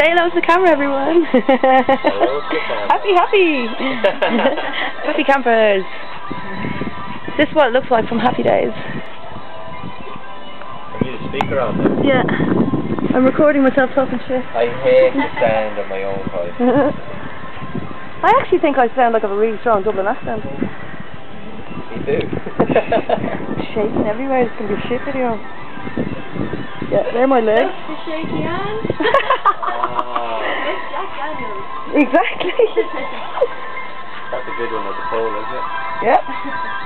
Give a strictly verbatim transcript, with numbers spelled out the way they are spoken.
Say hello to the camera, everyone. Hello to the camera. Happy, happy. Happy campers. This is what it looks like from Happy Days. I need a speaker on there. Yeah. I'm recording myself talking shit. I hate the sound of my own voice. I actually think I sound like I have a really strong Dublin accent. Me too. Shaking everywhere. It's going to be a shit video. Yeah, they're my legs. That's the shaky hand. Ah, It's Jack Daniels. Exactly. that's a good one at the pole, isn't it? Yep.